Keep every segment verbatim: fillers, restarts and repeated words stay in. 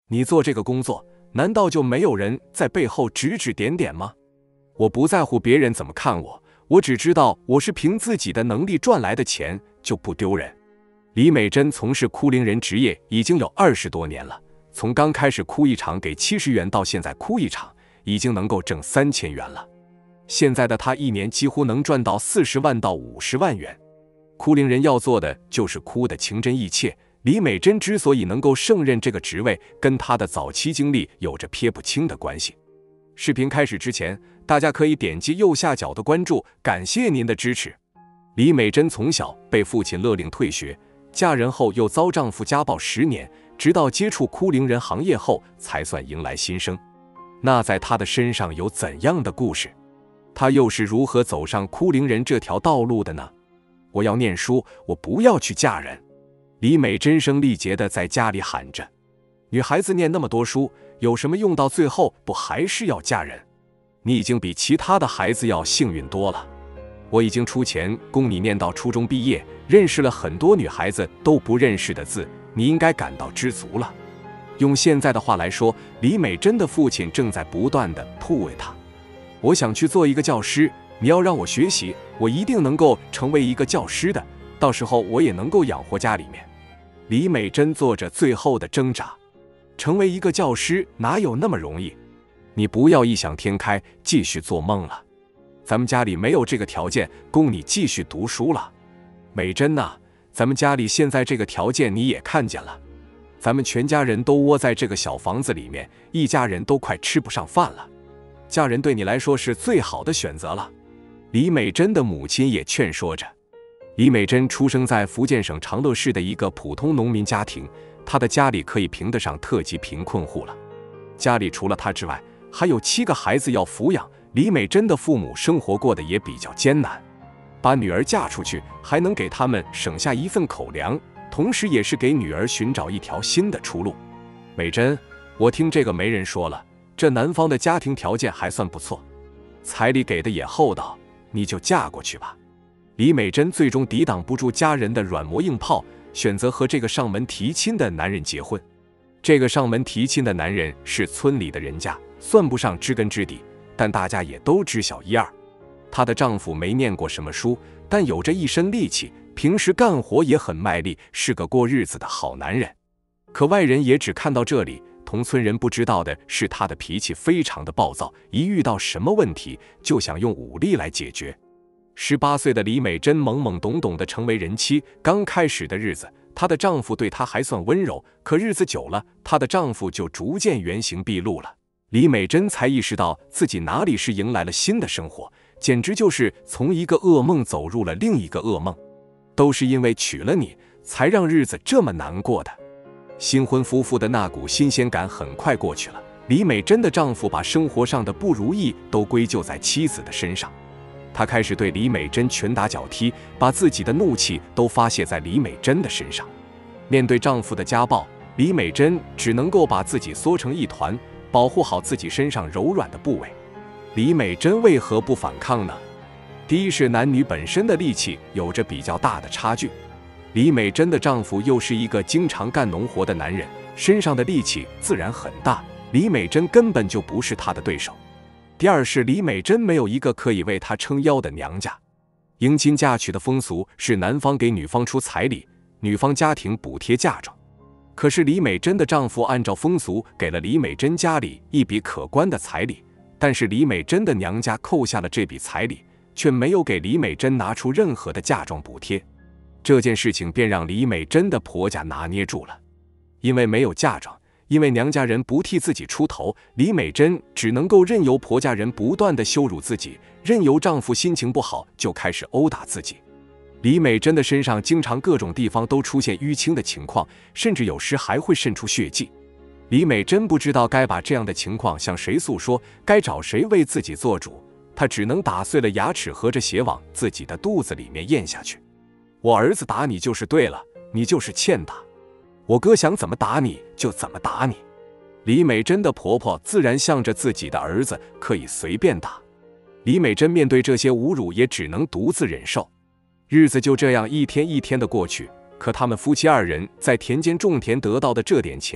你做这个工作，难道就没有人在背后指指点点吗？我不在乎别人怎么看我，我只知道我是凭自己的能力赚来的钱，就不丢人。李美珍从事哭灵人职业已经有二十多年了，从刚开始哭一场给七十元到现在哭一场已经能够挣三千元了。现在的她一年几乎能赚到四十万到五十万元。哭灵人要做的就是哭得情真意切。李美珍之所以能够胜任这个职位，跟她的早期经历有着撇不清的关系。视频开始之前，大家可以点击右下角的关注，感谢您的支持。李美珍从小被父亲勒令退学，嫁人后又遭丈夫家暴十年，直到接触哭灵人行业后才算迎来新生。那在她的身上有怎样的故事？她又是如何走上哭灵人这条道路的呢？我要念书，我不要去嫁人。李美珍声力竭地在家里喊着，女孩子念那么多书有什么用，到最后不还是要嫁人？你已经比其他的孩子要幸运多了。我已经出钱供你念到初中毕业，认识了很多女孩子都不认识的字，你应该感到知足了。用现在的话来说，李美珍的父亲正在不断地铺慰她。我想去做一个教师，你要让我学习，我一定能够成为一个教师的，到时候我也能够养活家里面。李美珍做着最后的挣扎，成为一个教师哪有那么容易？你不要异想天开，继续做梦了。咱们家里没有这个条件供你继续读书了。美珍呐、啊，咱们家里现在这个条件你也看见了，咱们全家人都窝在这个小房子里面，一家人都快吃不上饭了。嫁人对你来说是最好的选择了。李美珍的母亲也劝说着。李美珍出生在福建省长乐市的一个普通农民家庭，她的家里可以评得上特级贫困户了。家里除了她之外，还有七个孩子要抚养。李美珍的父母生活过得也比较艰难，把女儿嫁出去，还能给他们省下一份口粮，同时也是给女儿寻找一条新的出路。美珍，我听这个媒人说了，这男方的家庭条件还算不错，彩礼给的也厚道，你就嫁过去吧。李美珍最终抵挡不住家人的软磨硬泡，选择和这个上门提亲的男人结婚。这个上门提亲的男人是村里的人家，算不上知根知底，但大家也都知晓一二。她的丈夫没念过什么书，但有着一身力气，平时干活也很卖力，是个过日子的好男人。可外人也只看到这里，同村人不知道的是，他的脾气非常的暴躁，一遇到什么问题就想用武力来解决。十八岁的李美珍懵懵懂懂地成为人妻，刚开始的日子，她的丈夫对她还算温柔，可日子久了，她的丈夫就逐渐原形毕露了。李美珍才意识到自己哪里是迎来了新的生活，简直就是从一个噩梦走入了另一个噩梦。都是因为娶了你，才让日子这么难过的。新婚夫妇的那股新鲜感很快过去了，李美珍的丈夫把生活上的不如意都归咎在妻子的身上。他开始对李美珍拳打脚踢，把自己的怒气都发泄在李美珍的身上。面对丈夫的家暴，李美珍只能够把自己缩成一团，保护好自己身上柔软的部位。李美珍为何不反抗呢？第一是男女本身的力气有着比较大的差距，李美珍的丈夫又是一个经常干农活的男人，身上的力气自然很大，李美珍根本就不是他的对手。第二是李美珍没有一个可以为她撑腰的娘家。迎亲嫁娶的风俗是男方给女方出彩礼，女方家庭补贴嫁妆。可是李美珍的丈夫按照风俗给了李美珍家里一笔可观的彩礼，但是李美珍的娘家扣下了这笔彩礼，却没有给李美珍拿出任何的嫁妆补贴。这件事情便让李美珍的婆家拿捏住了。因为没有嫁妆，因为娘家人不替自己出头，李美珍只能够任由婆家人不断地羞辱自己，任由丈夫心情不好就开始殴打自己。李美珍的身上经常各种地方都出现淤青的情况，甚至有时还会渗出血迹。李美珍不知道该把这样的情况向谁诉说，该找谁为自己做主，她只能打碎了牙齿合着血往自己的肚子里面咽下去。我儿子打你就是对了，你就是欠打。我哥想怎么打你就怎么打你。李美珍的婆婆自然向着自己的儿子可以随便打。李美珍面对这些侮辱也只能独自忍受。日子就这样一天一天的过去，可他们夫妻二人在田间种田得到的这点钱，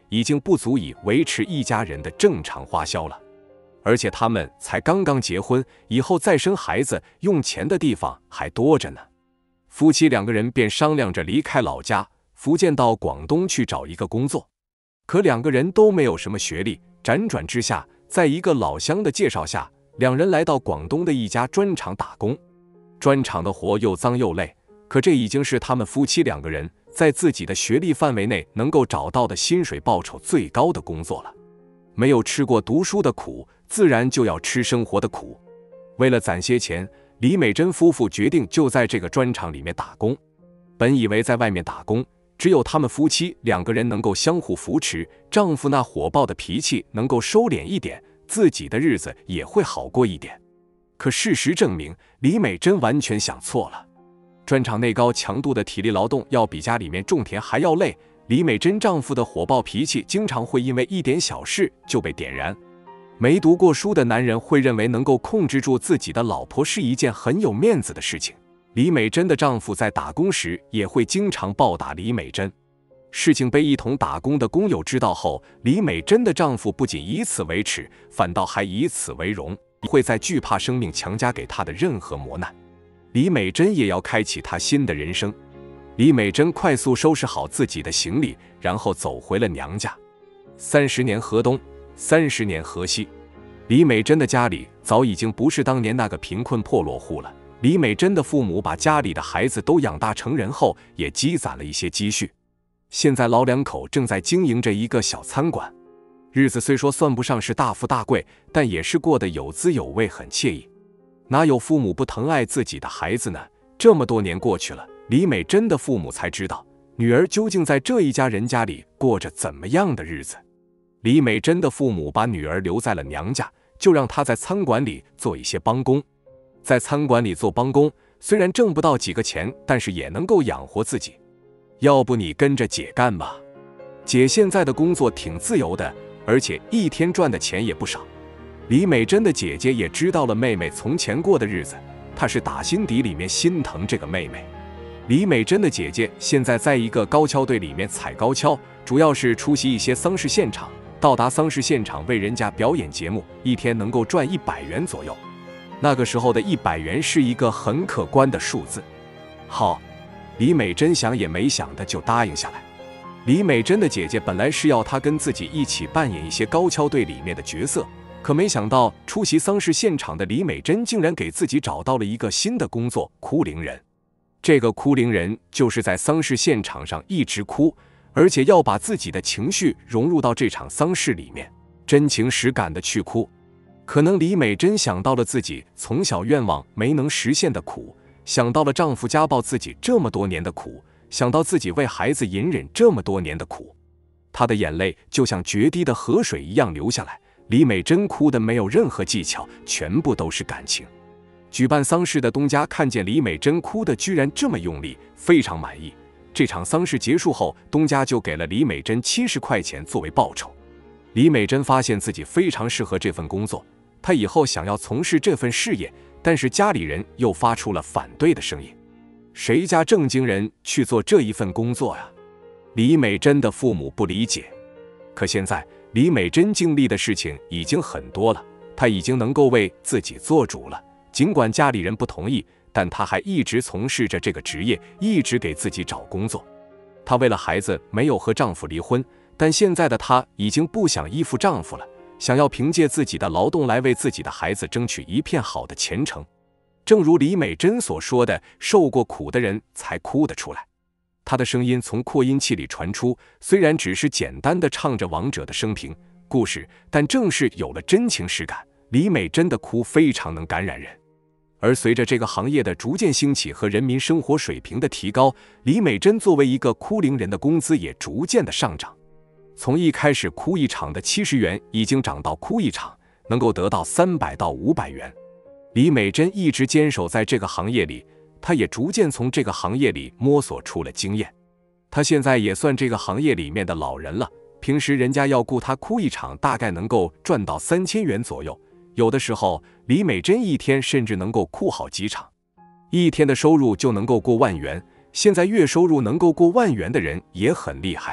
已经不足以维持一家人的正常花销了。而且他们才刚刚结婚，以后再生孩子用钱的地方还多着呢。夫妻两个人便商量着离开老家福建到广东去找一个工作。可两个人都没有什么学历，辗转之下，在一个老乡的介绍下，两人来到广东的一家砖厂打工。砖厂的活又脏又累，可这已经是他们夫妻两个人在自己的学历范围内能够找到的薪水报酬最高的工作了。没有吃过读书的苦，自然就要吃生活的苦。为了攒些钱，李美珍夫妇决定就在这个砖厂里面打工。本以为在外面打工，只有他们夫妻两个人能够相互扶持，丈夫那火爆的脾气能够收敛一点，自己的日子也会好过一点。可事实证明，李美珍完全想错了。砖厂内高强度的体力劳动要比家里面种田还要累，李美珍丈夫的火爆脾气经常会因为一点小事就被点燃。没读过书的男人会认为能够控制住自己的老婆是一件很有面子的事情。李美珍的丈夫在打工时也会经常暴打李美珍。事情被一同打工的工友知道后，李美珍的丈夫不仅以此为耻，反倒还以此为荣，会再惧怕生命强加给她的任何磨难。李美珍也要开启她新的人生。李美珍快速收拾好自己的行李，然后走回了娘家。三十年河东，三十年河西，李美珍的家里早已经不是当年那个贫困破落户了。李美珍的父母把家里的孩子都养大成人后，也积攒了一些积蓄。现在老两口正在经营着一个小餐馆，日子虽说算不上是大富大贵，但也是过得有滋有味，很惬意。哪有父母不疼爱自己的孩子呢？这么多年过去了，李美珍的父母才知道女儿究竟在这一家人家里过着怎么样的日子。李美珍的父母把女儿留在了娘家，就让她在餐馆里做一些帮工。在餐馆里做帮工，虽然挣不到几个钱，但是也能够养活自己。要不你跟着姐干吧，姐现在的工作挺自由的，而且一天赚的钱也不少。李美珍的姐姐也知道了妹妹从前过的日子，她是打心底里面心疼这个妹妹。李美珍的姐姐现在在一个高跷队里面踩高跷，主要是出席一些丧事现场，到达丧事现场为人家表演节目，一天能够赚一百元左右。那个时候的一百元是一个很可观的数字。好，李美珍想也没想的就答应下来。李美珍的姐姐本来是要她跟自己一起扮演一些高跷队里面的角色，可没想到出席丧事现场的李美珍竟然给自己找到了一个新的工作——哭灵人。这个哭灵人就是在丧事现场上一直哭，而且要把自己的情绪融入到这场丧事里面，真情实感的去哭。可能李美珍想到了自己从小愿望没能实现的苦，想到了丈夫家暴自己这么多年的苦，想到自己为孩子隐忍这么多年的苦，她的眼泪就像决堤的河水一样流下来。李美珍哭的没有任何技巧，全部都是感情。举办丧事的东家看见李美珍哭的居然这么用力，非常满意。这场丧事结束后，东家就给了李美珍七十块钱作为报酬。李美珍发现自己非常适合这份工作，她以后想要从事这份事业，但是家里人又发出了反对的声音。谁家正经人去做这一份工作呀？李美珍的父母不理解。可现在李美珍经历的事情已经很多了，她已经能够为自己做主了。尽管家里人不同意，但她还一直从事着这个职业，一直给自己找工作。她为了孩子没有和丈夫离婚，但现在的她已经不想依附丈夫了，想要凭借自己的劳动来为自己的孩子争取一片好的前程。正如李美珍所说的，受过苦的人才哭得出来。她的声音从扩音器里传出，虽然只是简单的唱着亡者的生平故事，但正是有了真情实感，李美珍的哭非常能感染人。而随着这个行业的逐渐兴起和人民生活水平的提高，李美珍作为一个哭灵人的工资也逐渐的上涨。从一开始哭一场的七十元，已经涨到哭一场能够得到三百到五百元。李美珍一直坚守在这个行业里，她也逐渐从这个行业里摸索出了经验。她现在也算这个行业里面的老人了，平时人家要雇她哭一场，大概能够赚到三千元左右。有的时候，李美珍一天甚至能够哭好几场，一天的收入就能够过万元。现在月收入能够过万元的人也很厉害了，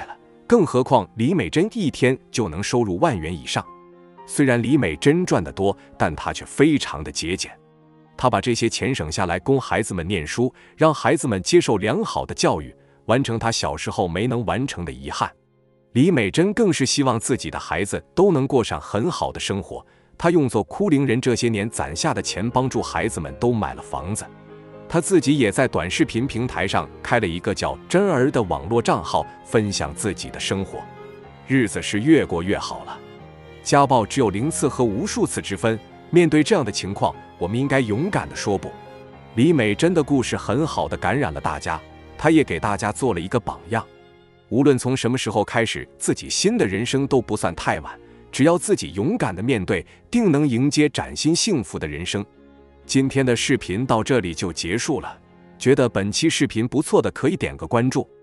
更何况李美珍一天就能收入万元以上。虽然李美珍赚得多，但她却非常的节俭。她把这些钱省下来供孩子们念书，让孩子们接受良好的教育，完成她小时候没能完成的遗憾。李美珍更是希望自己的孩子都能过上很好的生活。她用作哭灵人这些年攒下的钱，帮助孩子们都买了房子。她自己也在短视频平台上开了一个叫真儿的网络账号，分享自己的生活，日子是越过越好了。家暴只有零次和无数次之分，面对这样的情况，我们应该勇敢地说不。李美珍的故事很好地感染了大家，她也给大家做了一个榜样。无论从什么时候开始，自己新的人生都不算太晚，只要自己勇敢地面对，定能迎接崭新幸福的人生。今天的视频到这里就结束了，觉得本期视频不错的可以点个关注，